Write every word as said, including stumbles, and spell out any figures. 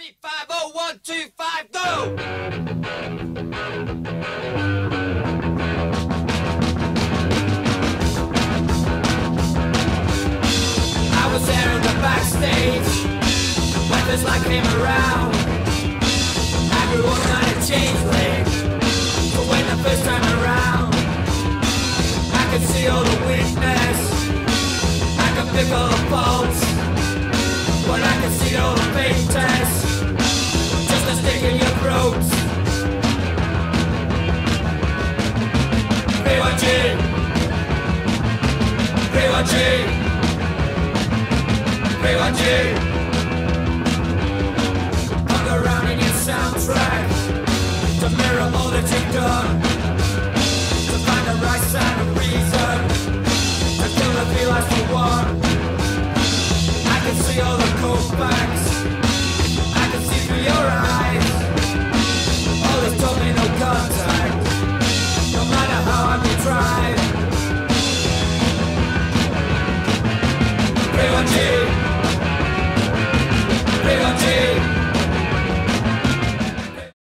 Three, five, oh, one, two, five, go! I was there in the backstage when this light came around. I grew up not a changeling, but when the first time around, I could see all the weakness, I could pick all the faults, but I could see all the fake tests, just a stick in your throat. B one G, B one G, B one G. Hung around in your soundtrack to mirror all that you've done, to find the right side of reason, to kill the feelings for one. I can see all the cold facts, I can see through your eyes. All this told me no contact, no matter how hard we tried. B one G, B one G.